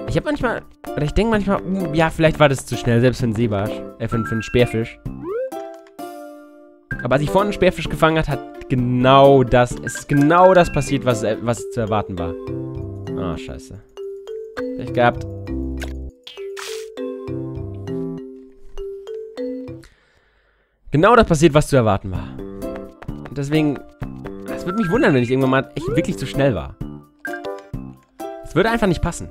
Ich habe manchmal, oder ich denke manchmal, ja, vielleicht war das zu schnell, selbst für einen Seebarsch, für einen Speerfisch. Aber als ich vorhin einen Speerfisch gefangen hat genau das, es ist genau das passiert, was zu erwarten war. Ah, scheiße. Pech gehabt. Genau das passiert, was zu erwarten war. Und deswegen, es würde mich wundern, wenn ich irgendwann mal echt wirklich zu schnell war. Es würde einfach nicht passen.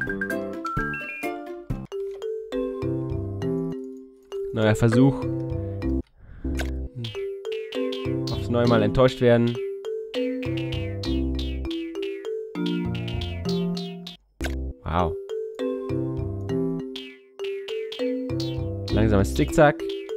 Neuer Versuch. Aufs neue Mal enttäuscht werden. Wow. Langsames Zickzack.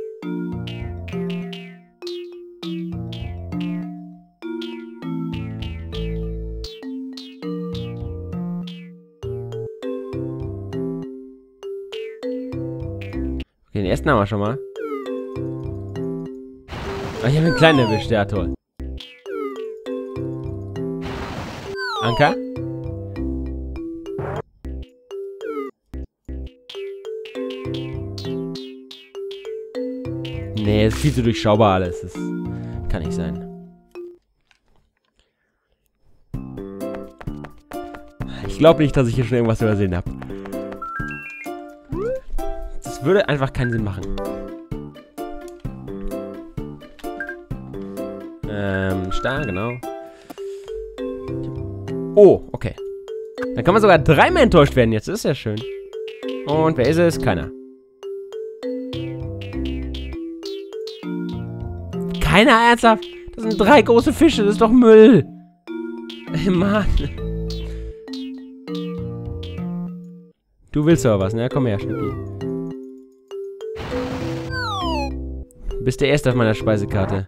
Okay, den ersten haben wir schon mal. Ah, ich habe einen kleinen erwischt, ja toll. Anker? Nee, ist viel zu durchschaubar alles. Das kann nicht sein. Ich glaube nicht, dass ich hier schon irgendwas übersehen habe. Das würde einfach keinen Sinn machen. Star, genau. Oh, okay. Dann kann man sogar dreimal enttäuscht werden jetzt. Das ist ja schön. Und wer ist es? Keiner. Keiner, ernsthaft? Das sind 3 große Fische. Das ist doch Müll. Ey, Mann. Du willst aber was, ne? Komm her, Schnucki. Du bist der Erste auf meiner Speisekarte.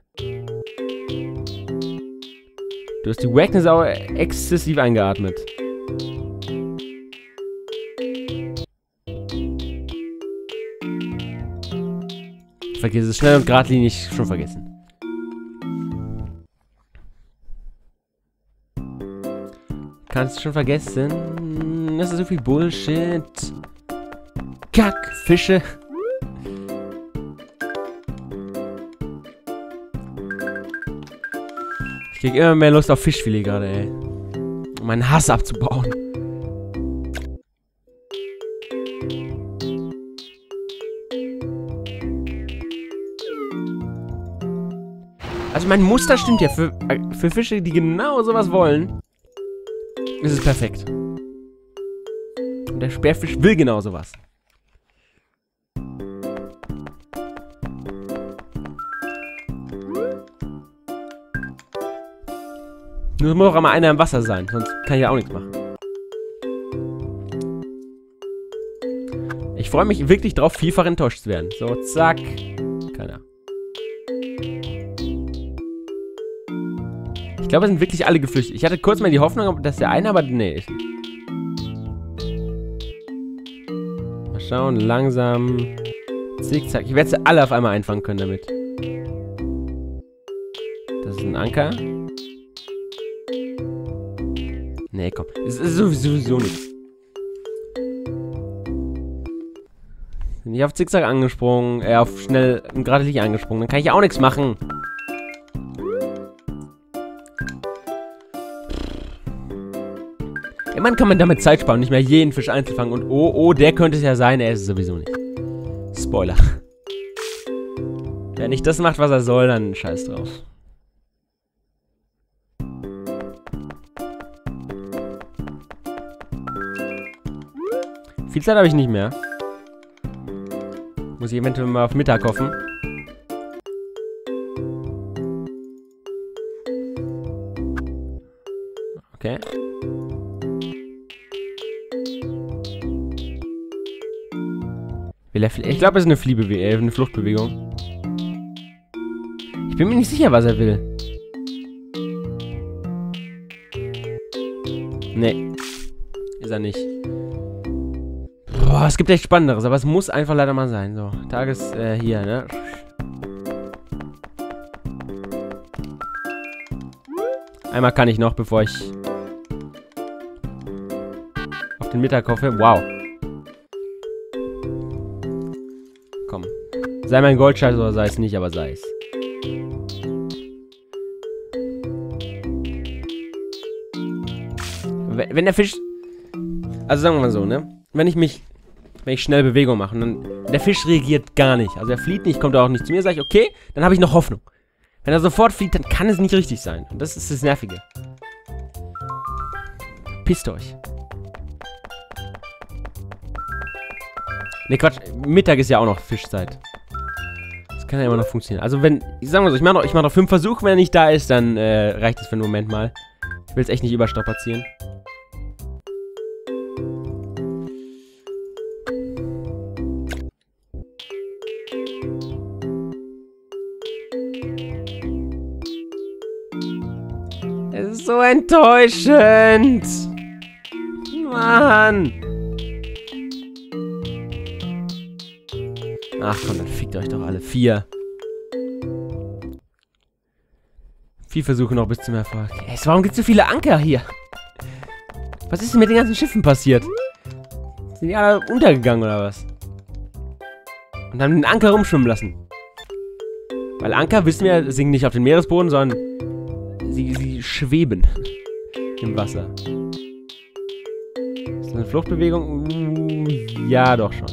Du hast die Wackness auch exzessiv eingeatmet. Vergiss es schnell und geradlinig, schon vergessen. Kannst du schon vergessen? Das ist so viel Bullshit. Kack, Fische. Ich krieg immer mehr Lust auf Fischfilet gerade, ey. Um meinen Hass abzubauen. Also mein Muster stimmt ja. Für Fische, die genau sowas wollen, ist es perfekt. Und der Speerfisch will genau sowas. Nur muss auch einmal einer im Wasser sein, sonst kann ich ja auch nichts machen. Ich freue mich wirklich drauf, vielfach enttäuscht zu werden. So, zack. Keiner. Ich glaube, es sind wirklich alle geflüchtet. Ich hatte kurz mal die Hoffnung, dass der eine, aber nee. Mal schauen, langsam. Zickzack. Ich werde sie alle auf einmal einfangen können damit. Das ist ein Anker. Nee, komm. Es ist sowieso nichts. Bin ich auf Zickzack angesprungen, auf schnell und gerade Licht angesprungen, dann kann ich auch nichts machen. Immerhin kann man damit Zeit sparen, nicht mehr jeden Fisch einzufangen. Und oh, der könnte es ja sein, er ist es sowieso nicht. Spoiler. Wer nicht das macht, was er soll, dann scheiß drauf. Viel Zeit habe ich nicht mehr. Muss ich eventuell mal auf Mittag hoffen. Okay. Ich glaube, es ist eine Fluchtbewegung. Ich bin mir nicht sicher, was er will. Nee. Ist er nicht. Boah, es gibt echt Spannenderes, aber es muss einfach leider mal sein. So, hier, ne? Einmal kann ich noch, bevor ich auf den Mittag hoffe. Wow. Komm. Sei mein Goldschatz oder sei es nicht, aber sei es. Wenn der Fisch... Also sagen wir mal so, ne? Wenn ich schnell Bewegung mache und dann... Der Fisch reagiert gar nicht. Also er flieht nicht, kommt auch nicht zu mir. Sage ich, okay, dann habe ich noch Hoffnung. Wenn er sofort fliegt, dann kann es nicht richtig sein. Und das ist das Nervige. Pisst euch. Ne, Quatsch. Mittag ist ja auch noch Fischzeit. Das kann ja immer noch funktionieren. Also wenn... Sagen wir so, ich mach noch 5 Versuche. Wenn er nicht da ist, dann reicht es für einen Moment mal. Ich will es echt nicht überstrapazieren. Es ist so enttäuschend. Mann. Ach komm, dann fickt euch doch alle. 4. 4 Versuche noch bis zum Erfolg. Ey, warum gibt es so viele Anker hier? Was ist denn mit den ganzen Schiffen passiert? Sind die alle untergegangen oder was? Und haben den Anker rumschwimmen lassen. Weil Anker, wissen wir, sinken nicht auf den Meeresboden, sondern sie schweben im Wasser. Ist das eine Fluchtbewegung? Ja, doch schon.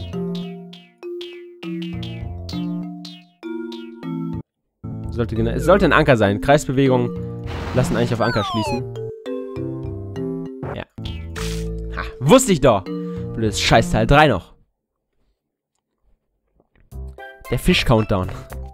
Es sollte ein Anker sein. Kreisbewegungen lassen eigentlich auf Anker schließen. Ja. Ha, wusste ich doch. Blödes Scheißteil. 3 noch. Der Fisch-Countdown.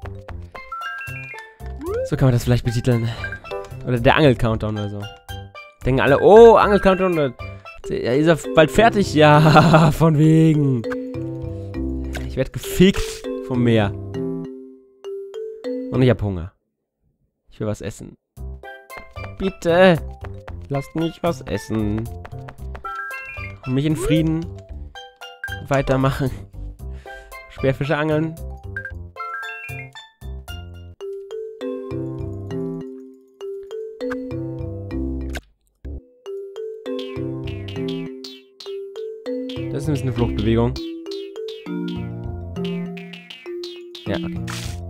So kann man das vielleicht betiteln. Oder der Angel-Countdown oder so. Denken alle, oh, Angel-Countdown. Ja, ist er bald fertig? Ja, von wegen. Ich werde gefickt vom Meer. Und ich habe Hunger. Ich will was essen. Bitte. Lasst mich was essen. Und mich in Frieden weitermachen. Speerfische angeln. Das ist ein bisschen eine Fluchtbewegung. Ja, okay.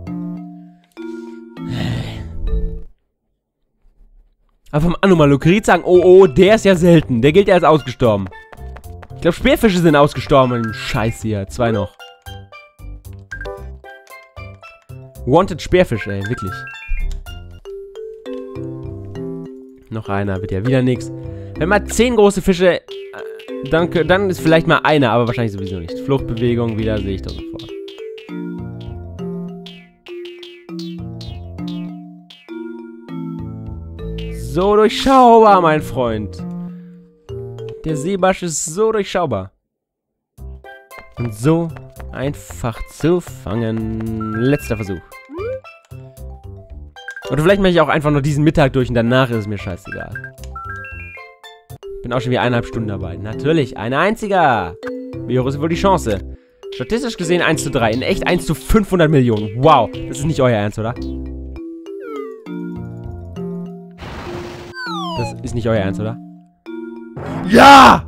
Aber vom Anomalokrit sagen, oh, der ist ja selten. Der gilt ja als ausgestorben. Ich glaube, Speerfische sind ausgestorben. Scheiße hier. 2 noch. Wanted Speerfisch, ey. Wirklich. Noch einer. Wird ja wieder nichts. Wenn mal 10 große Fische... Dann ist vielleicht mal einer, aber wahrscheinlich sowieso nicht. Fluchtbewegung wieder, sehe ich doch sofort. So durchschaubar, mein Freund. Der Seebarsch ist so durchschaubar. Und so einfach zu fangen. Letzter Versuch. Oder vielleicht mache ich auch einfach nur diesen Mittag durch und danach ist es mir scheißegal. Bin auch schon wieder 1,5 Stunden dabei. Natürlich, ein einziger. Wie hoch ist wohl die Chance? Statistisch gesehen 1:3. In echt 1:500 Millionen. Wow, das ist nicht euer Ernst, oder? Das ist nicht euer Ernst, oder? Ja!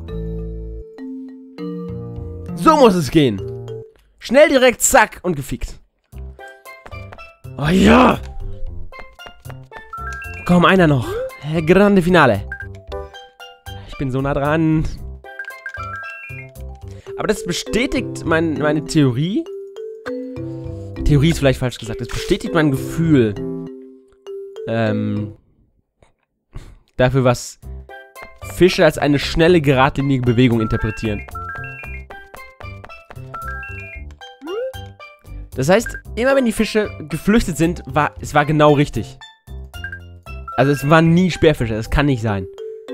So muss es gehen. Schnell, direkt, zack und gefickt. Oh ja! Komm, einer noch. Grande Finale. Ich bin so nah dran. Aber das bestätigt meine Theorie. Theorie ist vielleicht falsch gesagt. Das bestätigt mein Gefühl. Dafür, was Fische als eine schnelle, geradlinige Bewegung interpretieren. Das heißt, immer wenn die Fische geflüchtet sind, es war genau richtig. Also es waren nie Speerfische, das kann nicht sein.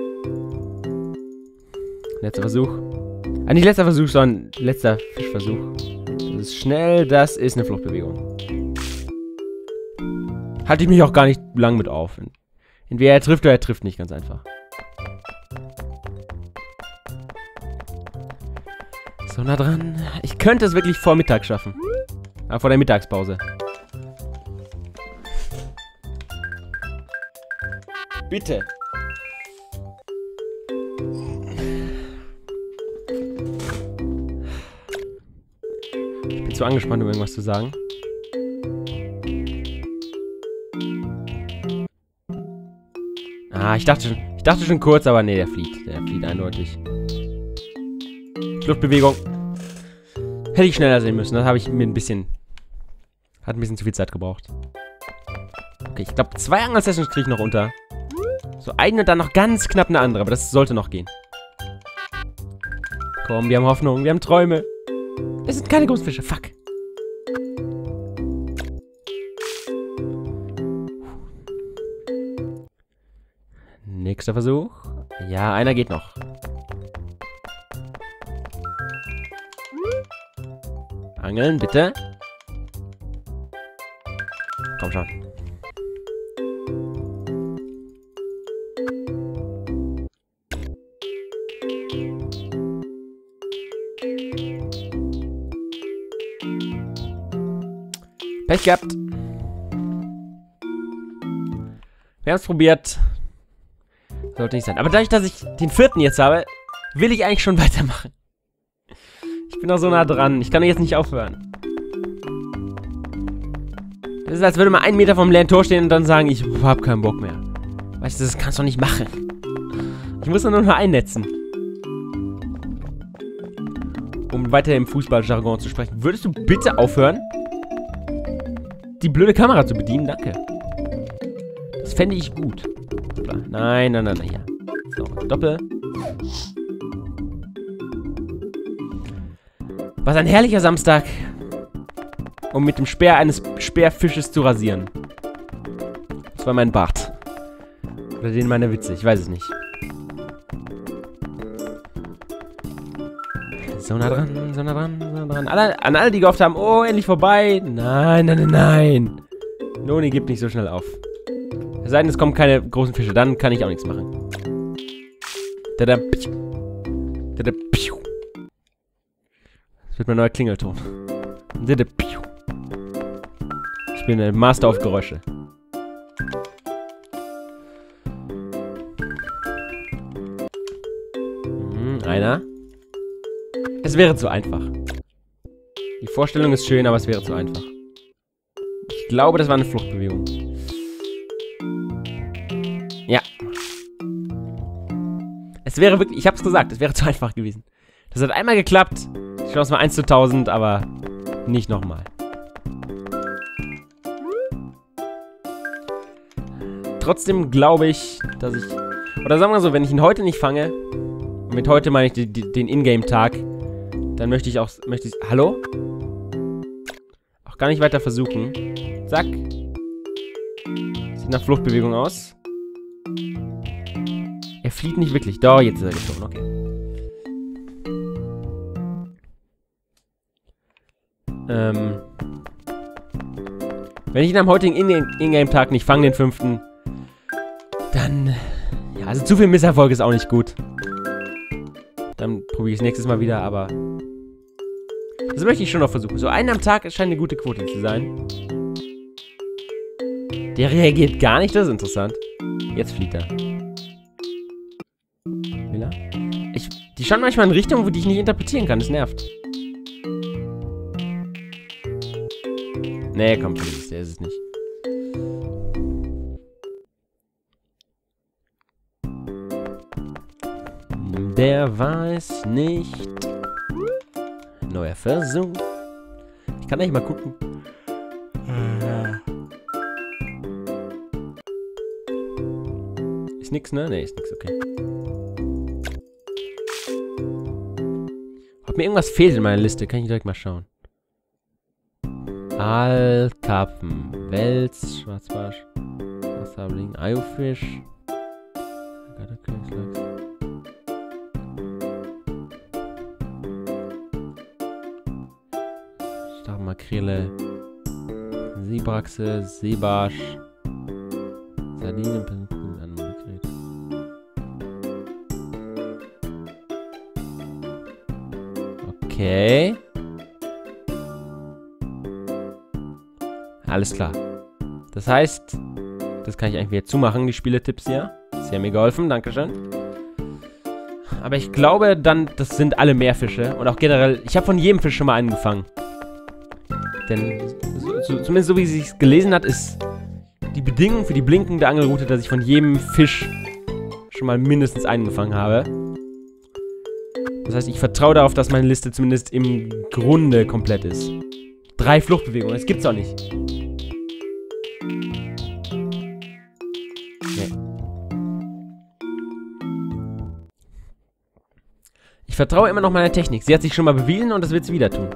Letzter Versuch. Nicht letzter Versuch, sondern letzter Fischversuch. Das ist schnell, das ist eine Fluchtbewegung. Halte ich mich auch gar nicht lang mit auf. Entweder er trifft oder er trifft nicht, ganz einfach. So nah dran. Ich könnte es wirklich vor Mittag schaffen. Vor der Mittagspause. Bitte. zu angespannt, um irgendwas zu sagen. Ah, ich dachte schon kurz, aber nee, der flieht. Der flieht eindeutig. Fluchtbewegung. Hätte ich schneller sehen müssen. Das habe ich mir ein bisschen... Hat ein bisschen zu viel Zeit gebraucht. Okay, ich glaube, 2 Angel-Sessions kriege ich noch unter. So eine und dann noch ganz knapp eine andere, aber das sollte noch gehen. Komm, wir haben Hoffnung, wir haben Träume. Es sind keine großen Fische, fuck. Nächster Versuch. Ja, einer geht noch. Angeln, bitte. Komm schon. Pech gehabt. Wir haben es probiert. Sollte nicht sein. Aber dadurch, dass ich den 4. jetzt habe, will ich eigentlich schon weitermachen. Ich bin noch so nah dran. Ich kann jetzt nicht aufhören. Das ist, als würde man 1 Meter vom leeren Tor stehen und dann sagen, ich habe keinen Bock mehr. Weißt du, das kannst du doch nicht machen. Ich muss nur noch einnetzen. Um weiter im Fußballjargon zu sprechen. Würdest du bitte aufhören, die blöde Kamera zu bedienen? Danke. Das fände ich gut. Nein, nein, nein, nein, ja. So, Doppel. Was ein herrlicher Samstag, um mit dem Speer eines Speerfisches zu rasieren. Das war mein Bart. Oder den meiner Witze, ich weiß es nicht. So nah dran, so nah dran, so nah dran. An alle, die gehofft haben, oh, endlich vorbei. Nein, nein, nein, nein. Noni gibt nicht so schnell auf. Es sei denn, es kommen keine großen Fische, dann kann ich auch nichts machen. Tada, piu. Tada, piu. Das wird mein neuer Klingelton. Tada, piu. Ich bin ein Master auf Geräusche. Einer. Es wäre zu einfach. Die Vorstellung ist schön, aber es wäre zu einfach. Ich glaube, das war eine Fluchtbewegung. Ja. Es wäre wirklich, ich hab's gesagt, es wäre zu einfach gewesen. Das hat einmal geklappt. Die Chance war 1 zu 1000, aber nicht nochmal. Trotzdem glaube ich, dass ich... Oder sagen wir so, wenn ich ihn heute nicht fange, und mit heute meine ich den Ingame-Tag, dann möchte ich... Hallo? Auch gar nicht weiter versuchen. Zack. Sieht nach Fluchtbewegung aus. Er flieht nicht wirklich. Doch, jetzt ist er geflogen. Okay. Wenn ich ihn am heutigen Ingame-Tag nicht fange, den 5., dann... Ja, also zu viel Misserfolg ist auch nicht gut. Dann probiere ich es nächstes Mal wieder, aber... Das möchte ich schon noch versuchen. So einen am Tag scheint eine gute Quote zu sein. Der reagiert gar nicht, das ist interessant. Jetzt fliegt er. Will er? Die schauen manchmal in Richtungen, die ich nicht interpretieren kann. Das nervt. Nee, komm, der ist es nicht. Der weiß nicht. Neuer Versuch. Ich kann eigentlich mal gucken. Ist nix, ne? Ne, ist nix, okay. Ob mir irgendwas fehlt in meiner Liste, kann ich direkt mal schauen. Aalkarpfen, Wels, Schwarzbarsch, Wasserbling, Eiofisch, Königlachs. Makrele, Seebrachse, Seebarsch, Sardinen, okay. Alles klar. Das heißt, das kann ich eigentlich wieder zumachen, die Spieletipps hier. Sie haben mir geholfen, dankeschön. Aber ich glaube dann, das sind alle Meerfische. Und auch generell, ich habe von jedem Fisch schon mal einen gefangen. Denn, zumindest so wie sie es gelesen hat, ist die Bedingung für die blinkende Angelroute, dass ich von jedem Fisch schon mal mindestens einen gefangen habe. Das heißt, ich vertraue darauf, dass meine Liste zumindest im Grunde komplett ist. 3 Fluchtbewegungen, das gibt's doch nicht. Nee. Ich vertraue immer noch meiner Technik. Sie hat sich schon mal bewiesen und das wird sie wieder tun.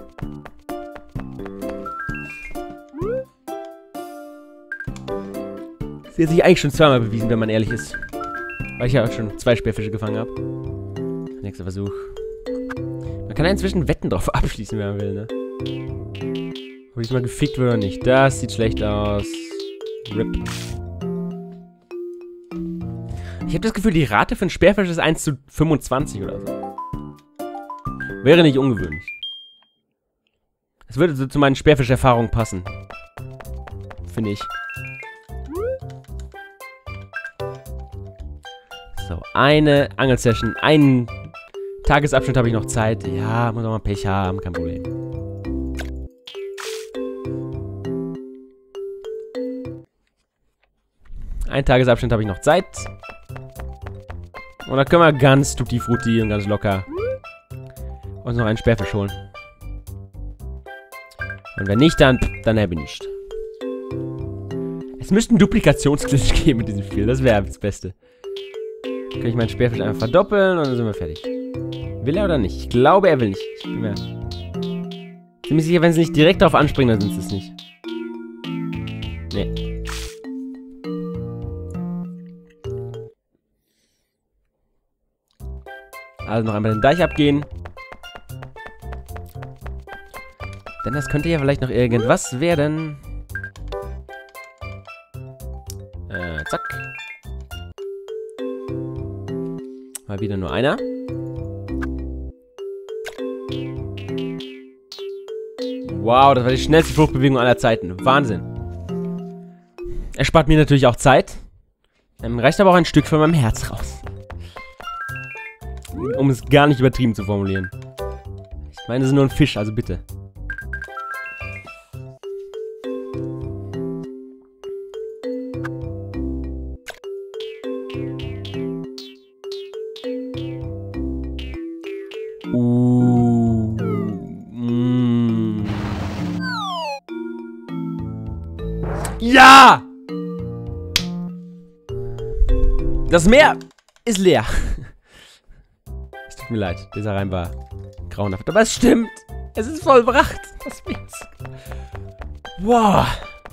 Sie hat sich eigentlich schon zweimal bewiesen, wenn man ehrlich ist. Weil ich ja auch schon 2 Speerfische gefangen habe. Nächster Versuch. Man kann ja inzwischen Wetten drauf abschließen, wenn man will, ne? Ob diesmal gefickt wird oder nicht. Das sieht schlecht aus. RIP. Ich habe das Gefühl, die Rate für einen Speerfisch ist 1:25 oder so. Wäre nicht ungewöhnlich. Es würde so zu meinen Speerfischerfahrungen passen. Finde ich. So, eine Angelsession, einen Tagesabschnitt habe ich noch Zeit. Ja, muss auch mal Pech haben, kein Problem. Einen Tagesabschnitt habe ich noch Zeit. Und dann können wir ganz tutti-frutti und ganz locker uns noch einen Speerfisch holen. Und wenn nicht, dann habe ich nicht. Es müsste einen Duplikationsglitch geben in diesem Spiel. Das wäre das Beste. Kann ich meinen Speerfisch einfach verdoppeln und dann sind wir fertig. Will er oder nicht? Ich glaube, er will nicht. Ich bin mir ziemlich sicher, wenn sie nicht direkt darauf anspringen, dann sind sie es nicht. Nee. Also noch einmal den Deich abgehen. Denn das könnte ja vielleicht noch irgendwas werden. Zack. Mal wieder nur einer. Wow, das war die schnellste Fluchtbewegung aller Zeiten. Wahnsinn. Er spart mir natürlich auch Zeit. Reicht aber auch ein Stück von meinem Herz raus. Um es gar nicht übertrieben zu formulieren. Ich meine, es ist nur ein Fisch, also bitte. Ja! Das Meer ist leer. Es tut mir leid, dieser Reim war grauenhaft. Aber es stimmt. Es ist vollbracht. Das Meer ist... Wow.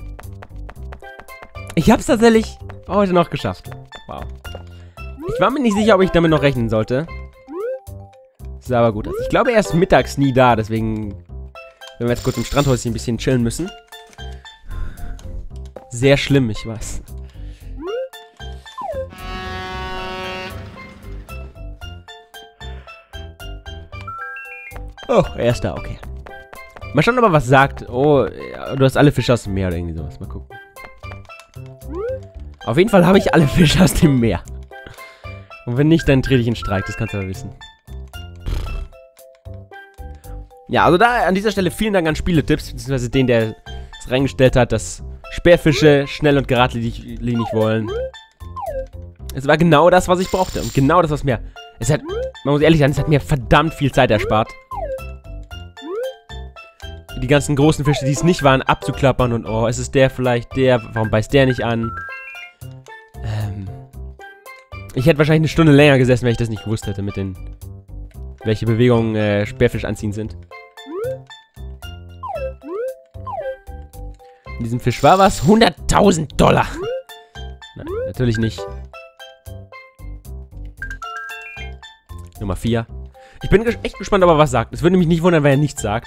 Ich hab's tatsächlich heute noch geschafft. Wow. Ich war mir nicht sicher, ob ich damit noch rechnen sollte. Sah aber gut aus. Ich glaube, er ist mittags nie da, deswegen werden wir jetzt kurz im Strandhäuschen ein bisschen chillen müssen. Sehr schlimm, ich weiß. Oh, er ist da, okay. Mal schauen, ob er was sagt. Oh, ja, du hast alle Fische aus dem Meer oder irgendwie sowas. Mal gucken. Auf jeden Fall habe ich alle Fische aus dem Meer. Und wenn nicht, dann trete ich in Streik. Das kannst du aber wissen. Ja, also da an dieser Stelle vielen Dank an Spieletipps, beziehungsweise den, der es reingestellt hat, dass Speerfische schnell und geradlinig wollen. Es war genau das, was ich brauchte. Und genau das, was mir... Es hat, man muss ehrlich sein, es hat mir verdammt viel Zeit erspart. Die ganzen großen Fische, die es nicht waren, abzuklappern und oh, ist es der vielleicht, der, warum beißt der nicht an? Ich hätte wahrscheinlich eine Stunde länger gesessen, wenn ich das nicht gewusst hätte, mit den, welche Bewegungen Speerfisch anziehen sind. In diesem Fisch war was? 100.000 $! Nein, natürlich nicht. Nummer 4. Ich bin echt gespannt, ob er was sagt. Es würde mich nicht wundern, wenn er nichts sagt.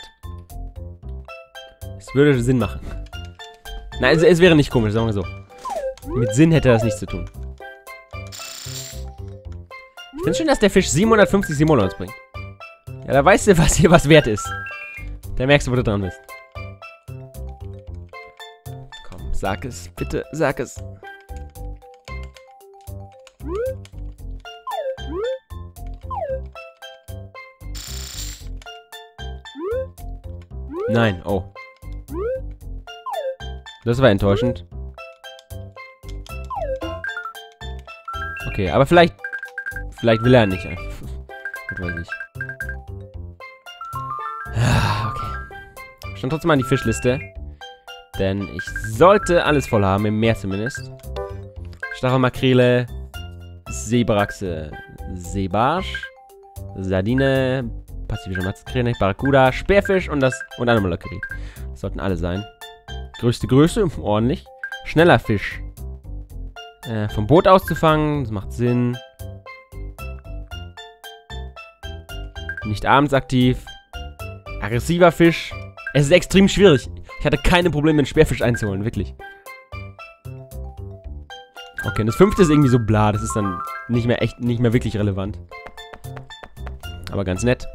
Es würde Sinn machen. Nein, es wäre nicht komisch, sagen wir so. Mit Sinn hätte das nichts zu tun. Ich finde schön, dass der Fisch 750 Simoleons bringt. Ja, da weißt du, was hier was wert ist. Da merkst du, wo du dran bist. Komm, sag es. Bitte, sag es. Nein, oh. Das war enttäuschend. Okay, aber vielleicht will er nicht. Was weiß ich. Okay. Schon trotzdem mal an die Fischliste. Denn ich sollte alles voll haben, im Meer zumindest. Stachelmakrele, Seebarachse, Seebarsch, Sardine, pazifische Matzkräne, Barracuda, Speerfisch und Anomalokerit. Das sollten alle sein. Größte Größe, ordentlich. Schneller Fisch. Vom Boot aus zu fangen, das macht Sinn. Nicht abends aktiv. Aggressiver Fisch. Es ist extrem schwierig. Ich hatte keine Probleme, einen Speerfisch einzuholen, wirklich. Okay, und das 5. ist irgendwie so bla. Das ist dann nicht mehr wirklich relevant. Aber ganz nett.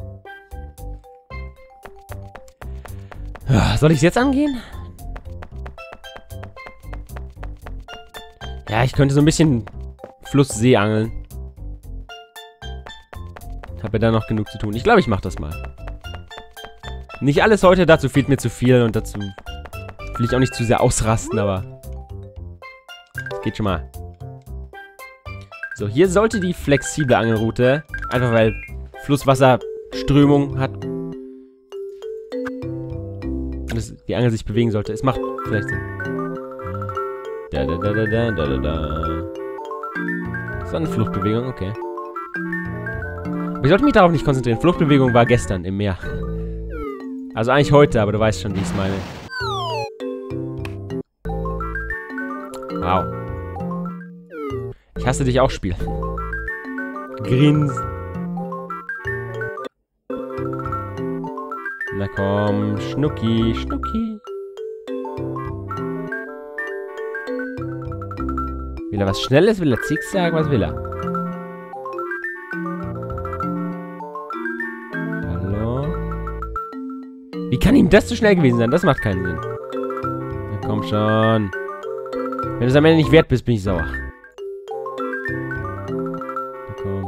Soll ich es jetzt angehen? Ja, ich könnte so ein bisschen Fluss-See angeln. Hab ja da noch genug zu tun. Ich glaube, ich mache das mal. Nicht alles heute, dazu fehlt mir zu viel und dazu will ich auch nicht zu sehr ausrasten, aber das geht schon mal. So, hier sollte die flexible Angelroute, einfach weil Flusswasser Strömung hat und die Angel sich bewegen sollte. Es macht vielleicht Sinn. Das ist eine Fluchtbewegung, okay. Aber ich sollte mich darauf nicht konzentrieren. Fluchtbewegung war gestern im Meer. Also eigentlich heute, aber du weißt schon, wie ich es meine. Wow. Ich hasse dich auch, Spiel. Grins. Na komm, Schnucki, Schnucki. Will er was Schnelles? Will er Zickzack? Was will er? Hallo? Wie kann ihm das so schnell gewesen sein? Das macht keinen Sinn. Na komm schon. Wenn du es am Ende nicht wert bist, bin ich sauer. Na komm.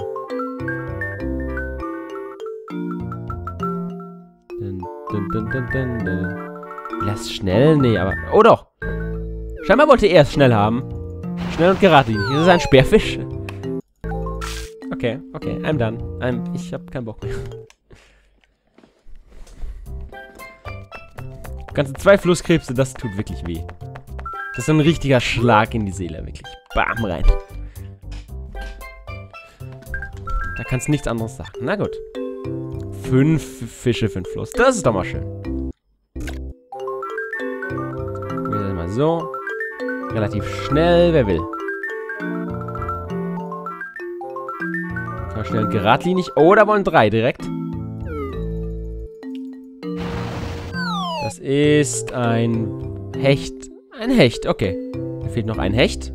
Lass schnell? Nee, aber... Oh doch! Scheinbar wollte er es schnell haben. Schnell und geradlinig. Das ist ein Speerfisch. Okay, okay. I'm done. Ich hab keinen Bock mehr. Ganze 2 Flusskrebse, das tut wirklich weh. Das ist so ein richtiger Schlag in die Seele, wirklich. Bam, rein. Da kannst du nichts anderes sagen. Na gut. 5 Fische für den Fluss. Das ist doch mal schön. Wir sind mal so. Relativ schnell, wer will. Mal schnell und geradlinig. Oh, da wollen 3 direkt. Das ist ein Hecht. Ein Hecht, okay. Da fehlt noch ein Hecht.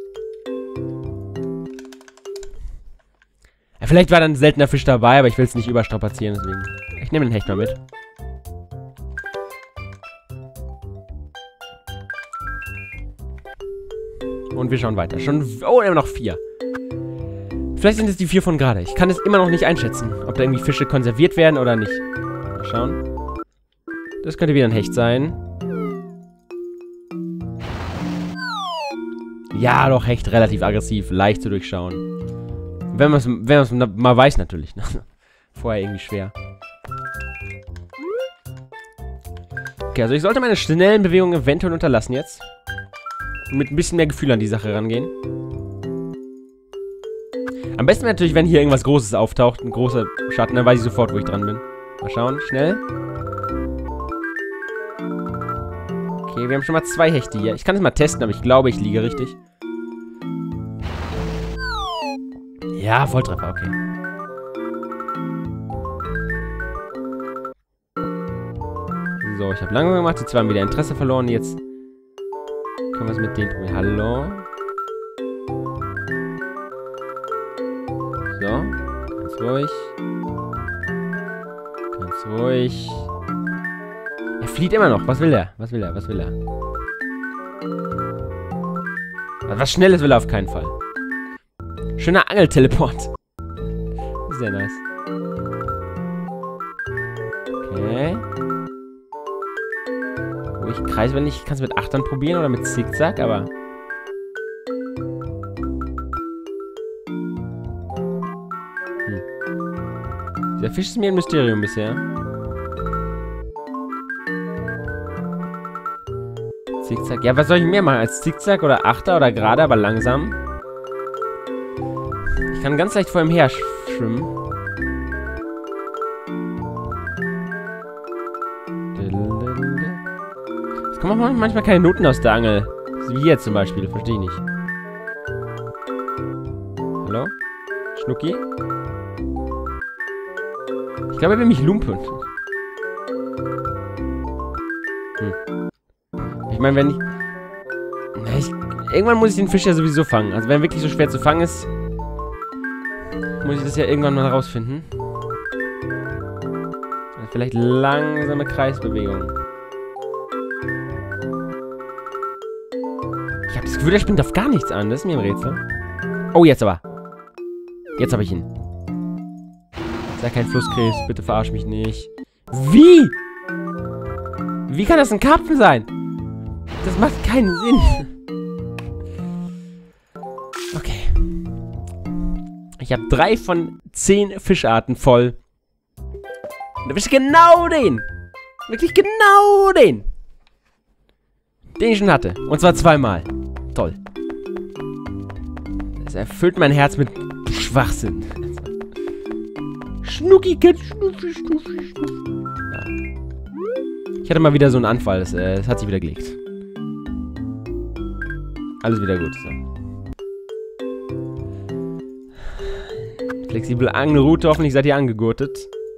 Ja, vielleicht war dann ein seltener Fisch dabei, aber ich will es nicht überstrapazieren, deswegen. Ich nehme den Hecht mal mit. Und wir schauen weiter. Oh, immer noch 4. Vielleicht sind es die 4 von gerade. Ich kann es immer noch nicht einschätzen, ob da irgendwie Fische konserviert werden oder nicht. Mal schauen. Das könnte wieder ein Hecht sein. Ja, doch, Hecht relativ aggressiv. Leicht zu durchschauen. Wenn man es mal weiß, natürlich. Vorher irgendwie schwer. Okay, also ich sollte meine schnellen Bewegungen eventuell unterlassen jetzt. Und mit ein bisschen mehr Gefühl an die Sache rangehen. Am besten wäre natürlich, wenn hier irgendwas Großes auftaucht. Ein großer Schatten, dann weiß ich sofort, wo ich dran bin. Mal schauen, schnell. Okay, wir haben schon mal 2 Hechte hier. Ich kann es mal testen, aber ich glaube, ich liege richtig. Ja, Volltreffer, okay. So, ich habe lange gemacht. Die 2 haben wieder Interesse verloren. Jetzt können wir es mit denen probieren. Hallo? So, ganz ruhig. Ganz ruhig. Er flieht immer noch. Was will er? Was will er? Was will er? Was Schnelles will er auf keinen Fall. Schöner Angelteleport. Sehr nice. Okay. Ruhig Kreis, wenn ich... Kannst du mit Achtern probieren oder mit Zickzack, aber... Der Fisch ist mir ein Mysterium bisher. Zickzack. Ja, was soll ich mehr machen? Als Zickzack oder Achter oder gerade, aber langsam? Ich kann ganz leicht vor ihm her schwimmen. Es kommen auch manchmal keine Noten aus der Angel. Wie jetzt zum Beispiel. Verstehe ich nicht. Hallo? Schnucki? Ich glaube, er will mich lumpen. Ich meine, wenn ich... Irgendwann muss ich den Fisch ja sowieso fangen. Also wenn er wirklich so schwer zu fangen ist, muss ich das ja irgendwann mal rausfinden. Also vielleicht langsame Kreisbewegung. Ich habe das Gefühl, der springt auf gar nichts an. Das ist mir ein Rätsel. Oh, jetzt aber. Jetzt habe ich ihn. Sei kein Flusskrebs, bitte verarsch mich nicht. Wie? Wie kann das ein Karpfen sein? Das macht keinen Sinn. Okay. Ich habe 3 von 10 Fischarten voll. Und da bist du genau den. Wirklich genau den. Den ich schon hatte. Und zwar 2-mal. Toll. Das erfüllt mein Herz mit Schwachsinn. Schnucki, Schnuffi, Schnuffi, Schnuffi. Ja. Ich hatte mal wieder so einen Anfall. Das hat sich wieder gelegt. Alles wieder gut. So. Flexible Angelroute. Hoffentlich seid ihr angegurtet.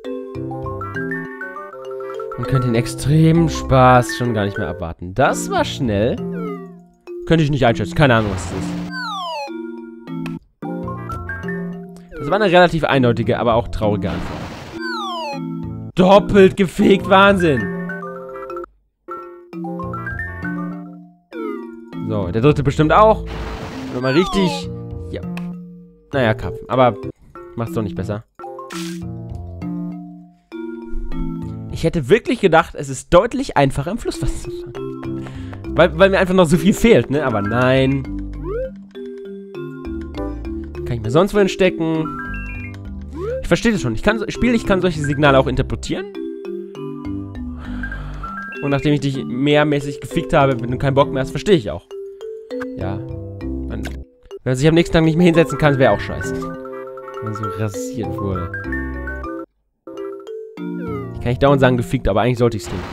Und könnt den extremen Spaß schon gar nicht mehr abwarten. Das war schnell. Könnte ich nicht einschätzen. Keine Ahnung, was es ist. Das war eine relativ eindeutige, aber auch traurige Antwort. Doppelt gefegt, Wahnsinn! So, der dritte bestimmt auch. Nochmal richtig. Ja. Naja, Karpfen. Aber macht's doch nicht besser. Ich hätte wirklich gedacht, es ist deutlich einfacher im Flusswasser zu fangen. Weil mir einfach noch so viel fehlt, ne? Aber nein. Kann ich mir sonst wohin stecken? Ich verstehe das schon. Ich kann solche Signale auch interpretieren. Und nachdem ich dich mehrmäßig gefickt habe, wenn du keinen Bock mehr hast, verstehe ich auch. Ja. Wenn man sich am nächsten Tag nicht mehr hinsetzen kann, wäre auch scheiße. Wenn man so rasiert wurde. Ich kann nicht dauernd sagen gefickt, aber eigentlich sollte ich es tun.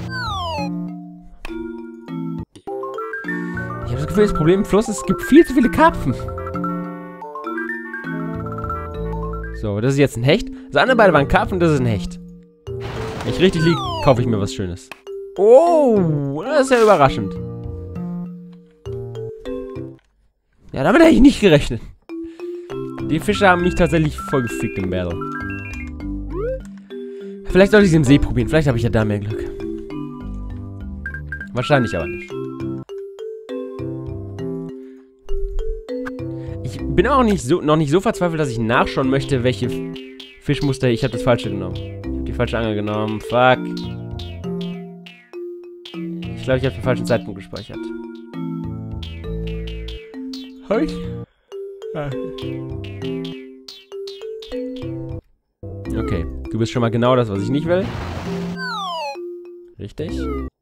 Ich habe das Gefühl, das Problem im Fluss ist, es gibt viel zu viele Karpfen. So, das ist jetzt ein Hecht. Das andere beide waren Karpfen, das ist ein Hecht. Wenn ich richtig liege, kaufe ich mir was Schönes. Oh, das ist ja überraschend. Ja, damit hätte ich nicht gerechnet. Die Fische haben mich tatsächlich voll gefickt im Battle. Vielleicht sollte ich es im See probieren. Vielleicht habe ich ja da mehr Glück. Wahrscheinlich aber nicht. Ich bin auch noch nicht so verzweifelt, dass ich nachschauen möchte, welche Fischmuster. Ich habe das falsche genommen. Ich habe die falsche Angel genommen. Fuck. Ich glaube, ich habe den falschen Zeitpunkt gespeichert. Halt. Okay, du bist schon mal genau das, was ich nicht will. Richtig.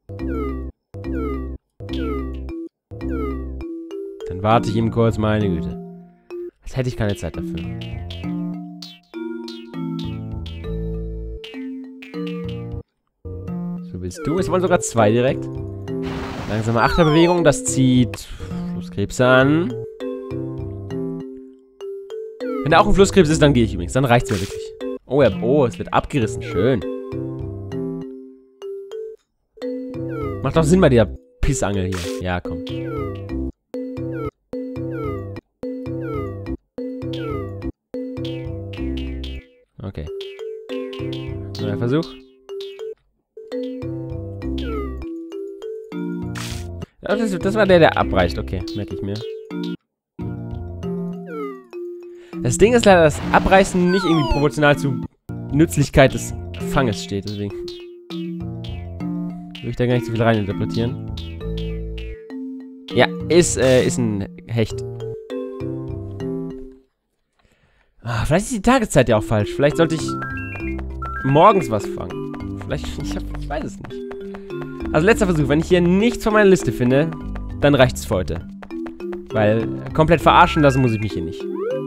Dann warte ich eben kurz, meine Güte. Als hätte ich keine Zeit dafür. So willst du? Es wollen sogar 2 direkt. Langsame Achterbewegung, das zieht Flusskrebs an. Wenn da auch ein Flusskrebs ist, dann gehe ich übrigens. Dann reicht's mir wirklich. Oh, ja, oh, es wird abgerissen. Schön. Macht doch Sinn bei dieser Pissangel hier. Ja, komm. Okay. Neuer Versuch. Ja, das war der abreißt. Okay, merke ich mir. Das Ding ist leider, dass Abreißen nicht irgendwie proportional zur Nützlichkeit des Fanges steht, deswegen. Will ich da gar nicht so viel reininterpretieren. Ja, ist ein Hecht. Ah, vielleicht ist die Tageszeit ja auch falsch. Vielleicht sollte ich morgens was fangen. Vielleicht, ich weiß es nicht. Also letzter Versuch. Wenn ich hier nichts von meiner Liste finde, dann reicht es für heute. Weil komplett verarschen lassen muss ich mich hier nicht.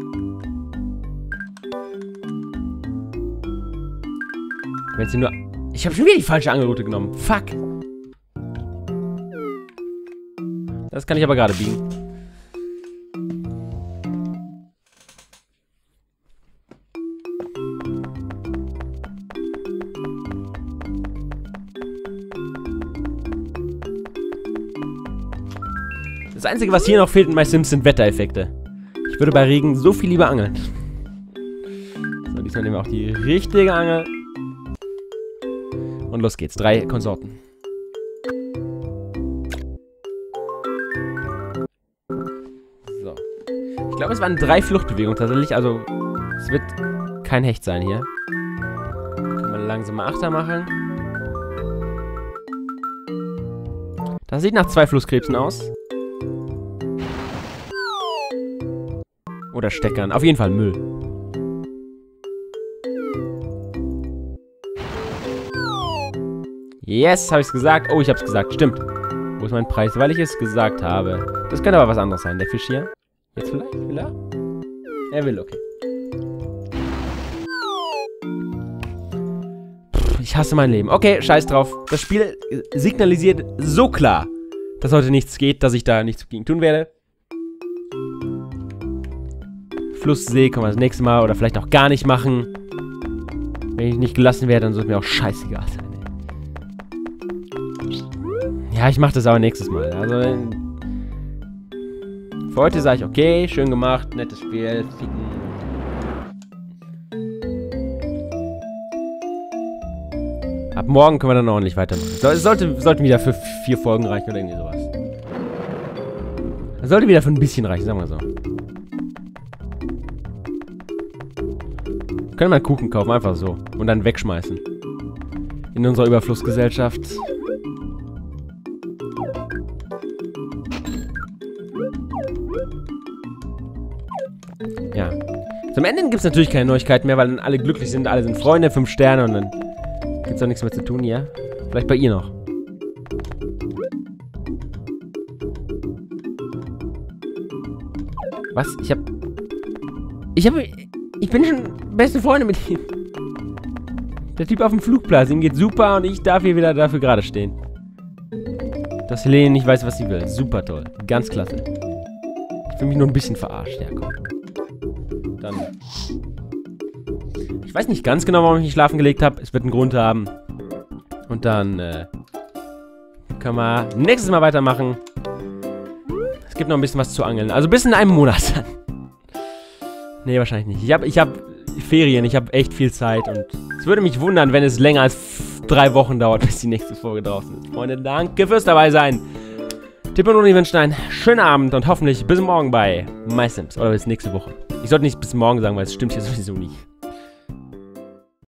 Wenn sie nur... Ich habe schon wieder die falsche Angelroute genommen. Fuck. Das kann ich aber gerade biegen. Das Einzige, was hier noch fehlt in My Sims, sind Wettereffekte. Ich würde bei Regen so viel lieber angeln. So, diesmal nehmen wir auch die richtige Angel. Und los geht's. 3 Konsorten. So. Ich glaube, es waren 3 Fluchtbewegungen tatsächlich. Also, es wird kein Hecht sein hier. Können wir langsam mal Achter machen. Das sieht nach 2 Flusskrebsen aus. Oder Steckern. Auf jeden Fall Müll. Yes, habe ich es gesagt. Oh, ich habe es gesagt. Stimmt. Wo ist mein Preis? Weil ich es gesagt habe. Das könnte aber was anderes sein. Der Fisch hier. Jetzt vielleicht? Will er? Er will, okay. Pff, ich hasse mein Leben. Okay, scheiß drauf. Das Spiel signalisiert so klar, dass heute nichts geht, dass ich da nichts gegen tun werde. Flusssee können wir das nächste Mal oder vielleicht auch gar nicht machen. Wenn ich nicht gelassen werde, dann soll es mir auch scheißegal sein. Ja, ich mache das aber nächstes Mal. Also, für heute sage ich, okay, schön gemacht, nettes Spiel, ficken. Ab morgen können wir dann ordentlich weitermachen. Es sollte wieder für 4 Folgen reichen oder irgendwie sowas. Es sollte wieder für ein bisschen reichen, sagen wir so. Wir können mal Kuchen kaufen, einfach so. Und dann wegschmeißen. In unserer Überflussgesellschaft. Ja. Zum Ende gibt es natürlich keine Neuigkeiten mehr, weil dann alle glücklich sind, alle sind Freunde, 5 Sterne und dann gibt es auch nichts mehr zu tun hier. Vielleicht bei ihr noch. Was? Ich bin schon beste Freunde mit ihm. Der Typ auf dem Flugplatz, ihm geht super und ich darf hier wieder dafür gerade stehen. Dass Helene nicht weiß, was sie will. Super toll. Ganz klasse. Ich fühle mich nur ein bisschen verarscht. Ja, komm. Dann. Ich weiß nicht ganz genau, warum ich nicht schlafen gelegt habe. Es wird einen Grund haben. Und dann können wir nächstes Mal weitermachen. Es gibt noch ein bisschen was zu angeln. Also bis in einem Monat dann. Nee, wahrscheinlich nicht. Ich hab Ferien, ich habe echt viel Zeit und es würde mich wundern, wenn es länger als 3 Wochen dauert, bis die nächste Folge draußen ist. Freunde, danke fürs dabei sein. Tipp und Uni wünschen einen schönen Abend und hoffentlich bis morgen bei My Sims oder bis nächste Woche. Ich sollte nicht bis morgen sagen, weil es stimmt hier sowieso nicht.